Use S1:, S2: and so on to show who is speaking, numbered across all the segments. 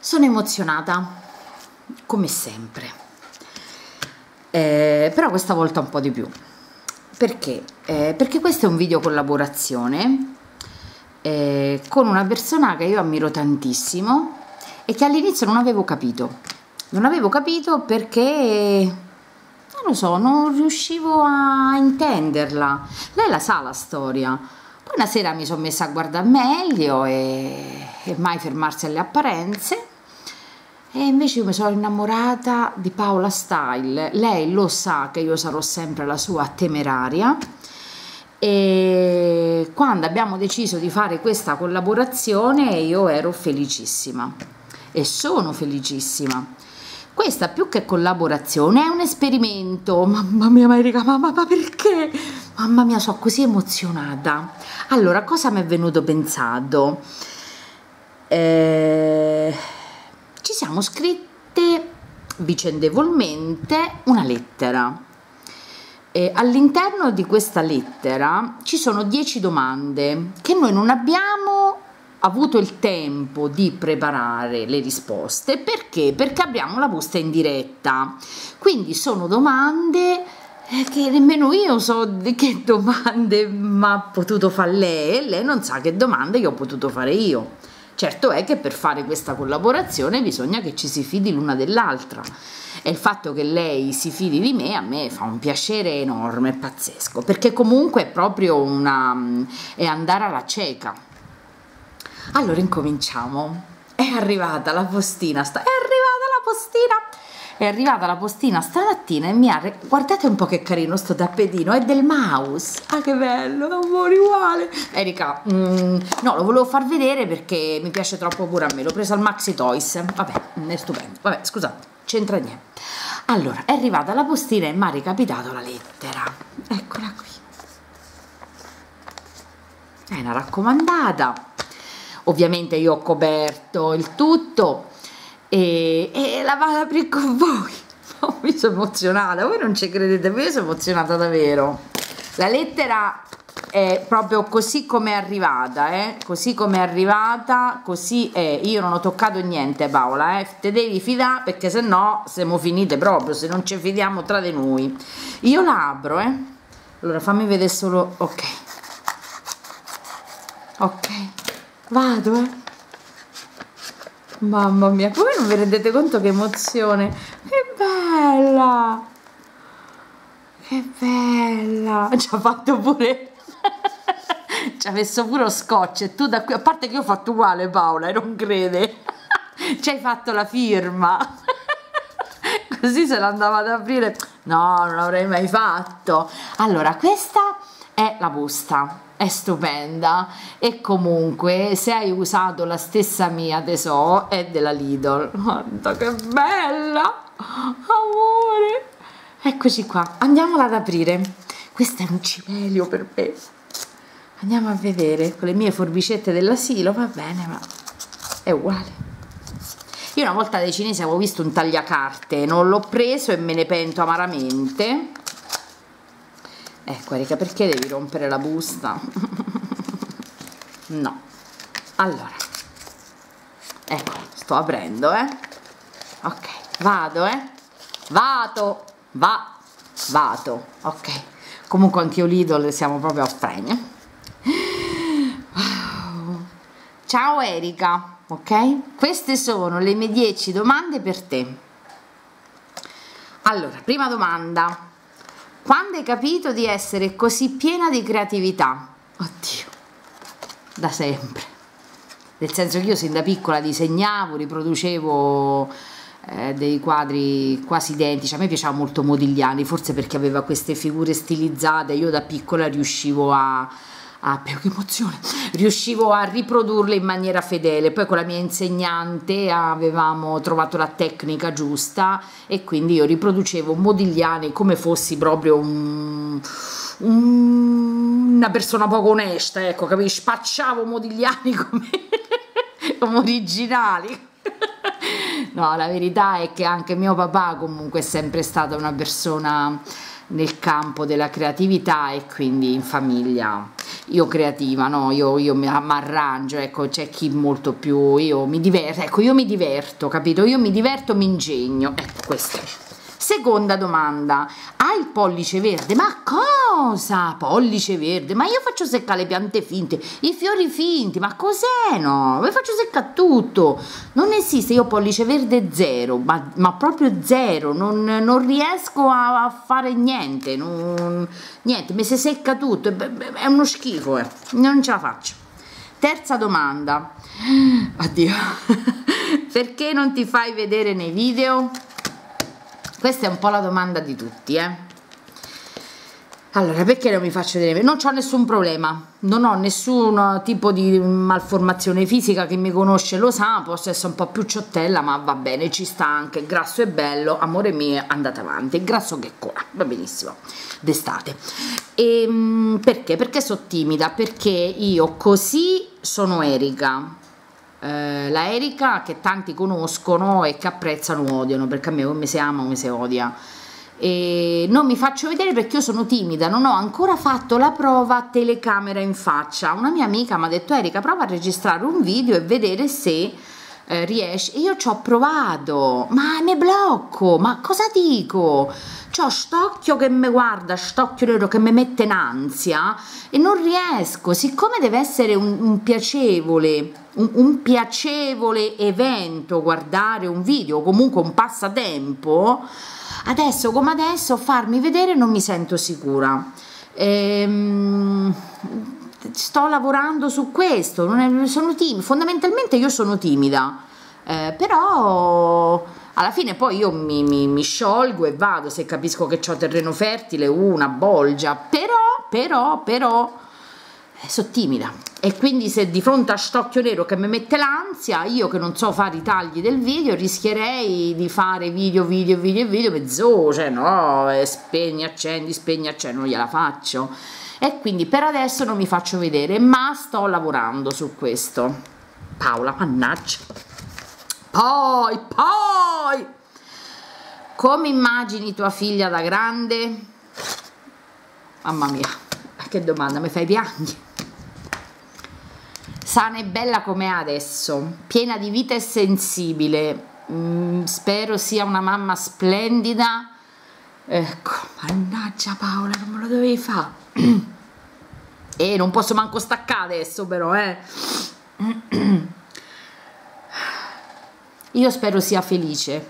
S1: Sono emozionata, come sempre, però questa volta un po' di più. Perché? Perché questo è un video collaborazione con una persona che io ammiro tantissimo e che all'inizio non avevo capito. Non avevo capito perché, non lo so, non riuscivo a intenderla. Lei la sa la storia. Poi una sera mi sono messa a guardare meglio e mai fermarsi alle apparenze. E invece io mi sono innamorata di Paola Style. Lei lo sa che io sarò sempre la sua temeraria, e quando abbiamo deciso di fare questa collaborazione io ero felicissima e sono felicissima. Questa più che collaborazione è un esperimento. Mamma mia Marica, ma perché? Mamma mia, sono così emozionata. Allora, cosa mi è venuto pensato? Ci siamo scritte vicendevolmente una lettera. All'interno di questa lettera ci sono 10 domande che noi non abbiamo avuto il tempo di preparare le risposte. Perché? Perché abbiamo la posta in diretta, quindi sono domande che nemmeno io so che domande mi ha potuto fare lei, e lei non sa che domande che ho potuto fare io. Certo è che per fare questa collaborazione bisogna che ci si fidi l'una dell'altra, e il fatto che lei si fidi di me a me fa un piacere enorme, pazzesco, perché comunque è proprio è andare alla cieca. Allora incominciamo. È arrivata la postina stamattina e mi ha guardate un po' che carino sto tappetino, è del mouse. Ah, che bello, amore, uguale. Erika, no, lo volevo far vedere perché mi piace troppo pure a me. L'ho preso al Maxi Toys. Vabbè, è stupendo. Vabbè, scusate, c'entra niente. Allora, è arrivata la postina e mi ha recapitato la lettera. Eccola qui. È una raccomandata. Ovviamente io ho coperto il tutto e la vado ad aprire con voi. Oh, mi sono emozionata, voi non ci credete, ma io sono emozionata davvero. La lettera è proprio così come è arrivata, così come è arrivata, così è. Io non ho toccato niente, Paola, te devi fidare, perché se no siamo finite proprio, se non ci fidiamo tra di noi. Io la apro, allora fammi vedere solo, ok, vado, mamma mia, voi non vi rendete conto che emozione, che bella, ci ha fatto pure ci ha messo pure lo scotch, e tu da qui, a parte che io ho fatto uguale, Paola, e non crede, ci hai fatto la firma così se l'andava ad aprire, no, non l'avrei mai fatto. Allora, questa è la busta, è stupenda, e comunque se hai usato la stessa mia, te so, è della Lidl. Guarda che bella, amore, eccoci qua, andiamola ad aprire. Questo è un cimelio per me, andiamo a vedere con le mie forbicette dell'asilo, va bene, ma è uguale. Io una volta dai cinesi avevo visto un tagliacarte, non l'ho preso e me ne pento amaramente. Ecco, Erika, perché devi rompere la busta? No. Allora, ecco, sto aprendo, ok, vado, vado, ok. Comunque anch'io Lidl siamo proprio a fregno. Wow. Ciao Erika, ok? Queste sono le mie 10 domande per te. Allora, prima domanda. Quando hai capito di essere così piena di creatività? Oddio, da sempre. Nel senso che io sin da piccola disegnavo, riproducevo dei quadri quasi identici. A me piaceva molto Modigliani, forse perché aveva queste figure stilizzate. Io da piccola riuscivo che emozione, riuscivo a riprodurle in maniera fedele. Poi con la mia insegnante avevamo trovato la tecnica giusta e quindi io riproducevo Modigliani come fossi proprio una persona poco onesta, ecco, capisci? Spacciavo Modigliani come originali. No, la verità è che anche mio papà comunque è sempre stata una persona nel campo della creatività, e quindi in famiglia io creativa, no? Io mi arrangio, ecco, c'è chi molto più, io mi diverto, ecco, io mi diverto, capito? Io mi diverto, mi ingegno, ecco, questo. Seconda domanda, hai il pollice verde? Ma cosa? Pollice verde? Ma io faccio seccare le piante finte, i fiori finti, ma cos'è, no? Vi faccio seccare tutto, non esiste, io pollice verde zero, ma proprio zero, non riesco a fare niente, niente, mi si secca tutto, è uno schifo, non ce la faccio. Terza domanda, addio, perché non ti fai vedere nei video? Questa è un po' la domanda di tutti, Allora, perché non mi faccio vedere? Non ho nessun problema, non ho nessun tipo di malformazione fisica, chi mi conosce lo sa, posso essere un po' più ciottella, ma va bene, ci sta anche, il grasso è bello, amore mio, andate avanti, il grasso che cola, va benissimo, d'estate. Perché? Perché sono timida, perché io così sono Erika. La Erika che tanti conoscono e che apprezzano odiano, perché a me o mi si ama o mi si odia, e non mi faccio vedere perché io sono timida, non ho ancora fatto la prova a telecamera in faccia. Una mia amica mi ha detto: Erika, prova a registrare un video e vedere se riesci. E io ci ho provato, ma mi blocco, ma cosa dico? C'ho st'occhio che mi guarda, st'occhio nero che mi mette in ansia e non riesco, siccome deve essere un piacevole un piacevole evento guardare un video, comunque un passatempo, adesso come adesso farmi vedere non mi sento sicura. Sto lavorando su questo, sono timida, fondamentalmente io sono timida, però alla fine poi io mi sciolgo e vado se capisco che ho terreno fertile, una bolgia, però sono timida, e quindi se di fronte a st'occhio nero che mi mette l'ansia, io che non so fare i tagli del video, rischierei di fare video mezzo, cioè no, spegni, accendi, non gliela faccio, e quindi per adesso non mi faccio vedere, ma sto lavorando su questo. Paola, mannaggia. Poi come immagini tua figlia da grande? Mamma mia, che domanda, mi fai piangere. Sana e bella come adesso, piena di vita e sensibile, spero sia una mamma splendida. Ecco, mannaggia Paola, non me lo dovevi fare. E non posso manco staccare adesso però, Io spero sia felice,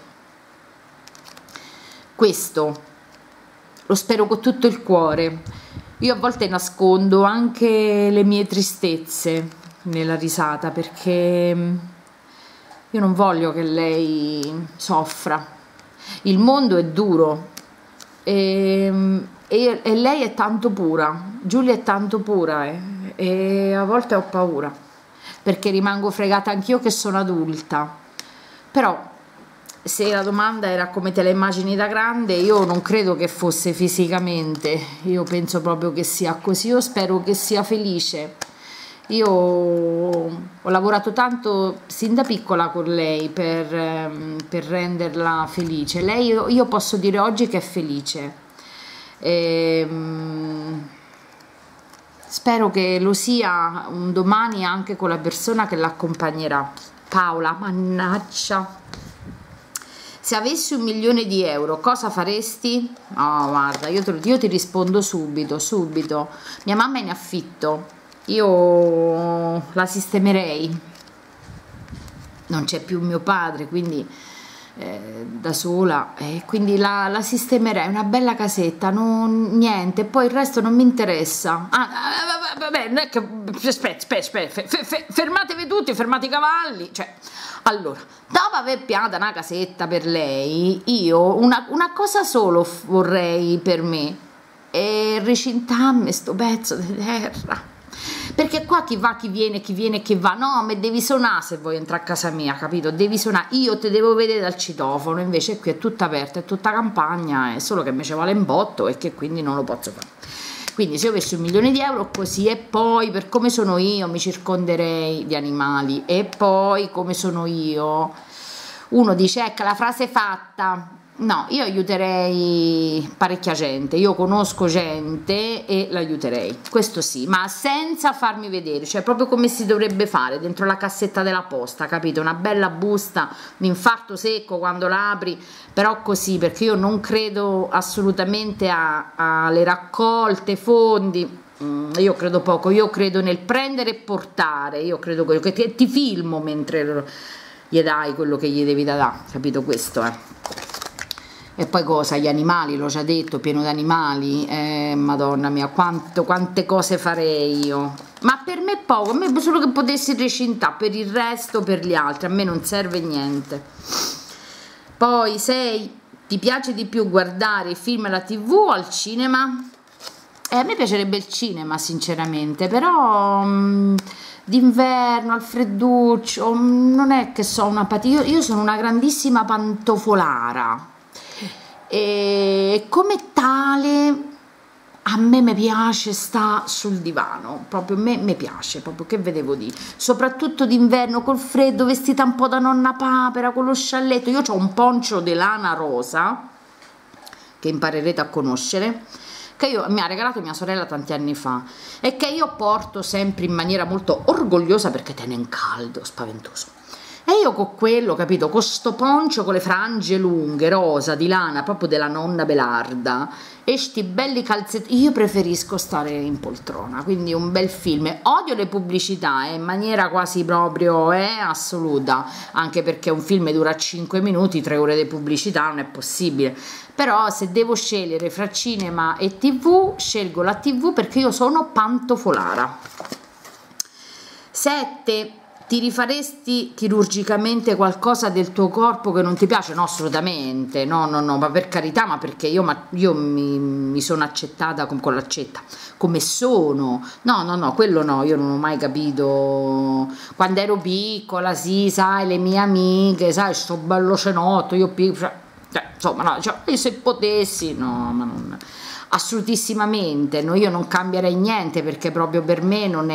S1: questo lo spero con tutto il cuore. Io a volte nascondo anche le mie tristezze nella risata, perché io non voglio che lei soffra. Il mondo è duro e lei è tanto pura, Giulia è tanto pura, e a volte ho paura perché rimango fregata anch'io che sono adulta. Però se la domanda era come te la immagini da grande, io non credo che fosse fisicamente, io penso proprio che sia così. Io spero che sia felice. Io ho lavorato tanto sin da piccola con lei per renderla felice. Lei, io posso dire oggi che è felice, spero che lo sia un domani anche con la persona che l'accompagnerà. Paola, mannaggia. Se avessi 1 milione di euro, cosa faresti? Oh, guarda, io ti rispondo subito. Mia mamma è in affitto, io la sistemerei. Non c'è più mio padre, quindi da sola, quindi la sistemerei, una bella casetta, niente, poi il resto non mi interessa. Vabbè, non è che... Aspetta, fermatevi tutti, fermate i cavalli, cioè... Allora, dopo aver pianta una casetta per lei, io una cosa solo vorrei per me, è ricintarmi sto pezzo di terra. Perché qua chi va, chi viene, chi va, no, ma devi suonare se vuoi entrare a casa mia, capito? Devi suonare, io te devo vedere dal citofono, invece qui è tutta aperta, è tutta campagna, è solo che mi ci vuole un botto e che quindi non lo posso fare. Quindi se io avessi 1 milione di euro così, e poi per come sono io mi circonderei di animali, e poi come sono io, uno dice ecco la frase fatta, No, io aiuterei parecchia gente, io conosco gente e l'aiuterei, questo sì, ma senza farmi vedere, cioè proprio come si dovrebbe fare dentro la cassetta della posta, capito? Una bella busta, un infarto secco quando la apri, però così, perché io non credo assolutamente alle raccolte, fondi. Io credo poco, io credo nel prendere e portare, io credo che ti filmo mentre gli dai quello che gli devi dare, capito questo, E poi cosa? Gli animali, l'ho già detto, pieno di animali, madonna mia, quante cose farei io. Ma per me poco, a me solo che potessi recintare, per il resto, per gli altri, a me non serve niente. Poi, ti piace di più guardare film alla TV o al cinema? A me piacerebbe il cinema, sinceramente, però d'inverno, al fredduccio, non è che so una io sono una grandissima pantofolara. E come tale a me mi piace sta sul divano, proprio a me mi piace, proprio che vedevo di, soprattutto d'inverno col freddo, vestita un po' da nonna papera con lo scialletto. Io ho un poncio di lana rosa che imparerete a conoscere, che mi ha regalato mia sorella tanti anni fa e che io porto sempre in maniera molto orgogliosa perché tiene in caldo, spaventoso. E io con quello, capito, con sto poncio con le frange lunghe, rosa, di lana, proprio della nonna Belarda, e sti belli calzetti, io preferisco stare in poltrona, quindi un bel film. Odio le pubblicità, in maniera quasi proprio assoluta, anche perché un film dura 5 minuti, 3 ore di pubblicità, non è possibile. Però se devo scegliere fra cinema e TV, scelgo la TV perché io sono pantofolara. 7. Ti rifaresti chirurgicamente qualcosa del tuo corpo che non ti piace? No, assolutamente, no, ma per carità, ma perché io mi sono accettata con l'accetta, come sono. No, quello no, io non ho mai capito. Quando ero piccola, sì, sai, le mie amiche, sai, sto bello cenotto, io piccolo, insomma, no, cioè, se potessi, no, ma non... Assolutissimamente, no, io non cambierei niente perché proprio per me non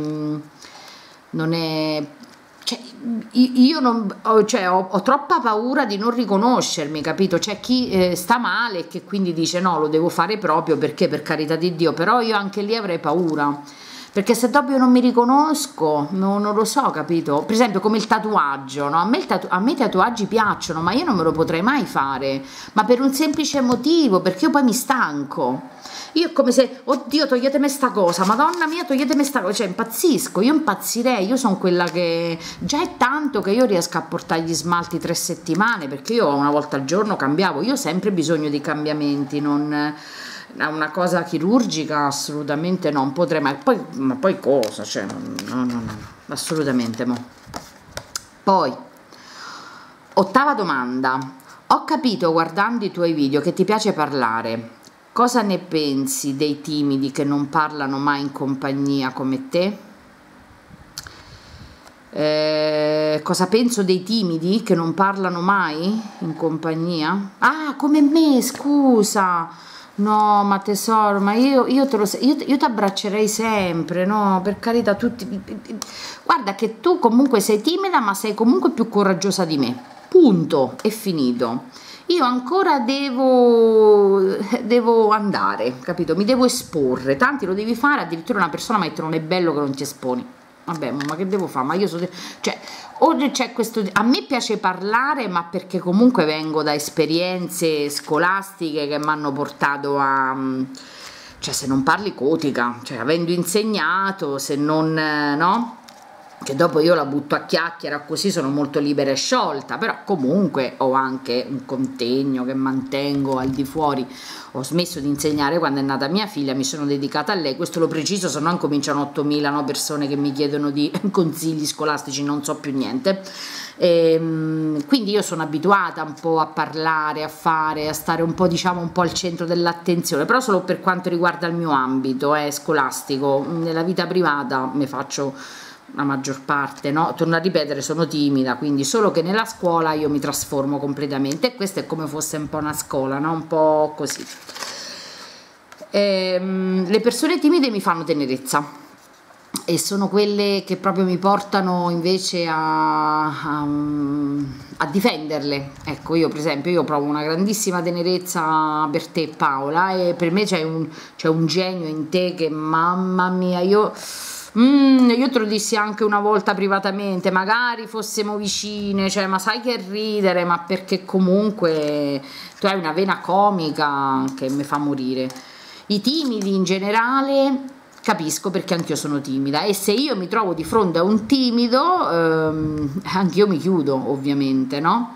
S1: è cioè, io non, cioè, ho troppa paura di non riconoscermi, capito? C'è chi sta male e che quindi dice no, lo devo fare proprio perché, per carità di Dio, però io anche lì avrei paura, perché se dopo io non mi riconosco, non lo so, capito? Per esempio come il tatuaggio, no? A me i tatuaggi piacciono, ma io non me lo potrei mai fare, ma per un semplice motivo, perché io poi mi stanco. Io è come se, oddio, toglietemi sta cosa, madonna mia, toglietemi sta cosa, cioè impazzisco, io impazzirei, io sono quella che già è tanto che io riesco a portare gli smalti 3 settimane, perché io una volta al giorno cambiavo, io ho sempre bisogno di cambiamenti, non una cosa chirurgica assolutamente non potrei mai, ma poi cosa, cioè no, assolutamente mo. Poi, 8ª domanda, ho capito guardando i tuoi video che ti piace parlare. Cosa ne pensi dei timidi che non parlano mai in compagnia come te? Cosa penso dei timidi che non parlano mai in compagnia? Ah, come me, scusa! No, ma tesoro, ma io ti abbraccerei sempre, no? Per carità, guarda che tu comunque sei timida, ma sei comunque più coraggiosa di me. Punto, è finito. Io ancora devo andare, capito? Mi devo esporre, tanti lo devi fare, addirittura una persona mi ha detto non è bello che non ti esponi. Vabbè, ma che devo fare? Ma io cioè, oggi c'è questo, a me piace parlare, ma perché comunque vengo da esperienze scolastiche che mi hanno portato a... cioè se non parli cotica, cioè avendo insegnato, se non... no? Che dopo io la butto a chiacchiera così, sono molto libera e sciolta, però comunque ho anche un contegno che mantengo al di fuori. Ho smesso di insegnare quando è nata mia figlia, mi sono dedicata a lei, questo lo preciso, se no cominciano 8000 persone che mi chiedono di consigli scolastici, non so più niente. Quindi io sono abituata un po' a parlare, a fare, a stare un po', diciamo, un po' al centro dell'attenzione, però solo per quanto riguarda il mio ambito scolastico. Nella vita privata mi faccio la maggior parte, no? Torno a ripetere, sono timida, quindi solo che nella scuola io mi trasformo completamente e questo è come fosse un po' una scuola, no? Un po' così. Le persone timide mi fanno tenerezza e sono quelle che proprio mi portano invece a a difenderle. Ecco, io per esempio io provo una grandissima tenerezza per te Paola, e per me c'è un genio in te che mamma mia, io te lo dissi anche una volta privatamente, magari fossimo vicine, cioè ma sai che ridere, ma perché comunque tu hai una vena comica che mi fa morire. I timidi in generale capisco, perché anch'io sono timida, e se io mi trovo di fronte a un timido anch'io mi chiudo, ovviamente, no?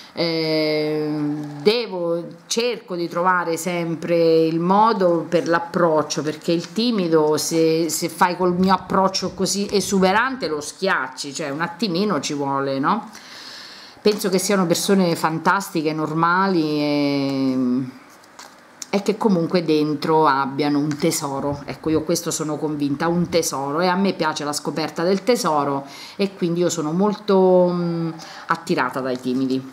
S1: Cerco di trovare sempre il modo per l'approccio, perché il timido, se fai col mio approccio così esuberante, lo schiacci, cioè un attimino ci vuole, no? Penso che siano persone fantastiche, normali, e che comunque dentro abbiano un tesoro. Ecco, io questo sono convinta, un tesoro, e a me piace la scoperta del tesoro, e quindi io sono molto attirata dai timidi.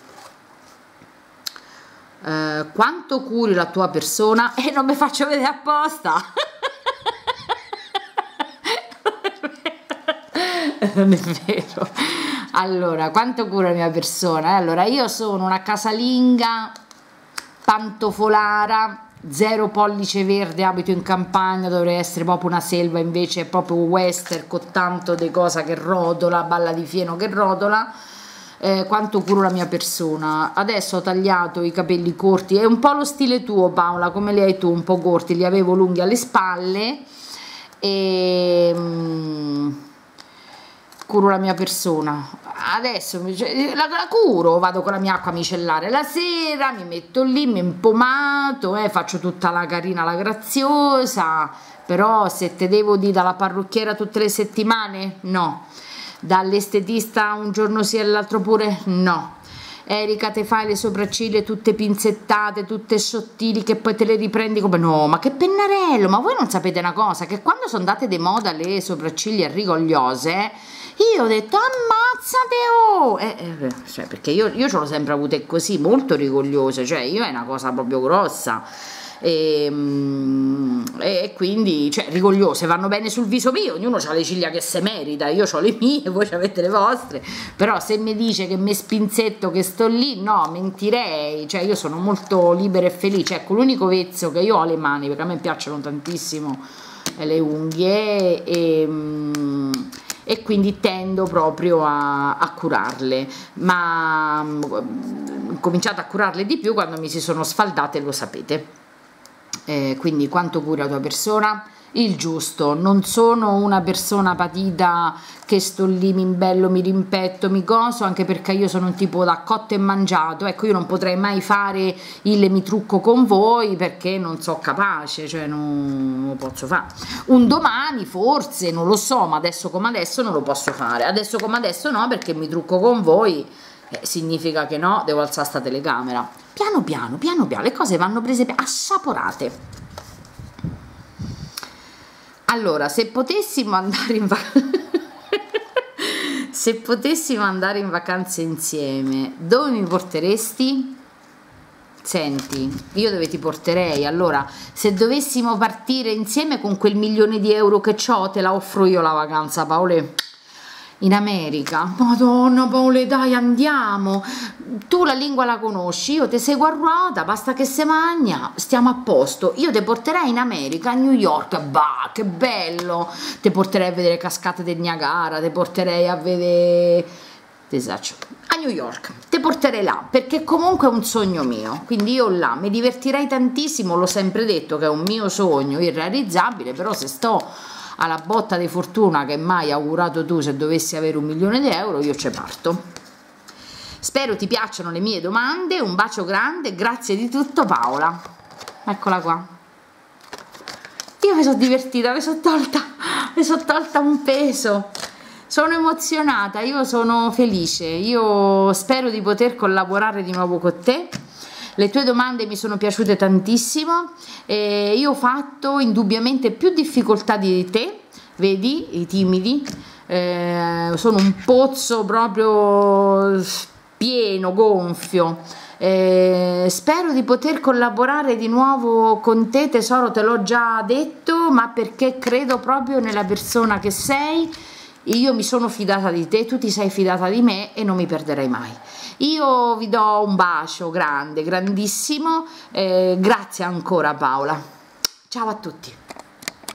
S1: Quanto curi la tua persona? E non mi faccio vedere apposta. Non è vero. Allora, quanto cura la mia persona? Allora, io sono una casalinga pantofolara, 0 pollice verde, abito in campagna, dovrei essere proprio una selva, invece è proprio western, con tanto di cosa che rotola, balla di fieno che rotola. Quanto curo la mia persona? Adesso ho tagliato i capelli corti, è un po' lo stile tuo Paola, come li hai tu, un po' corti, li avevo lunghi alle spalle, e curo la mia persona. Adesso la curo, vado con la mia acqua micellare la sera, mi metto lì, mi impomato, faccio tutta la carina, la graziosa. Però se te devo dire dalla parrucchiera tutte le settimane, no. Dall'estetista un giorno sì e l'altro pure, no. Erika, te fai le sopracciglia tutte pinzettate, tutte sottili, che poi te le riprendi come no, ma che pennarello. Ma voi non sapete una cosa, che quando sono andate di moda le sopracciglia rigogliose, io ho detto ammazzate, oh! Cioè, perché io ce l'ho sempre avute così, molto rigogliose, cioè io è una cosa proprio grossa, e quindi, cioè, rigogliose, vanno bene sul viso mio, ognuno ha le ciglia che se merita, io ho le mie, voi avete le vostre. Però se mi dice che mi spinzetto, che sto lì, no, mentirei. Cioè io sono molto libera e felice. Ecco, l'unico vezzo che io ho alle mani, perché a me piacciono tantissimo le unghie, e quindi tendo proprio a curarle, ma ho cominciato a curarle di più quando mi si sono sfaldate, lo sapete. Quindi quanto cura la tua persona? Il giusto. Non sono una persona patita che sto lì, mi imbello, mi rimpetto, mi coso, anche perché io sono un tipo da cotto e mangiato. Ecco, io non potrei mai fare il mi trucco con voi, perché non so capace, cioè non lo posso fare. Un domani forse, non lo so, ma adesso come adesso non lo posso fare. Adesso come adesso no, perché mi trucco con voi, significa che no, devo alzare sta telecamera. Piano piano, piano piano, le cose vanno prese assaporate. Allora, se potessimo andare in vacanza insieme, dove mi porteresti? Senti, io dove ti porterei? Allora, se dovessimo partire insieme con quel 1.000.000 di euro che ho, te la offro io la vacanza, Paole. In America. Madonna Paole, dai, andiamo. Tu la lingua la conosci, io te seguo a ruota, basta che se magna, stiamo a posto. Io te porterei in America, a New York, bah, che bello. Te porterei a vedere cascate del Niagara, te porterei a vedere, a New York, te porterei là, perché comunque è un sogno mio, quindi io là mi divertirei tantissimo. L'ho sempre detto che è un mio sogno irrealizzabile, però se sto alla botta di fortuna che mai augurato tu, se dovessi avere 1.000.000 di euro, io ci parto. Spero ti piacciono le mie domande, un bacio grande, grazie di tutto Paola. Eccola qua. Io mi sono divertita, mi sono tolta un peso, sono emozionata, io sono felice, io spero di poter collaborare di nuovo con te. Le tue domande mi sono piaciute tantissimo, io ho fatto indubbiamente più difficoltà di te, vedi, i timidi, sono un pozzo proprio pieno, gonfio. Spero di poter collaborare di nuovo con te tesoro, te l'ho già detto, ma perché credo proprio nella persona che sei, io mi sono fidata di te, tu ti sei fidata di me e non mi perderai mai. Io vi do un bacio grande, grandissimo, grazie ancora Paola, ciao a tutti.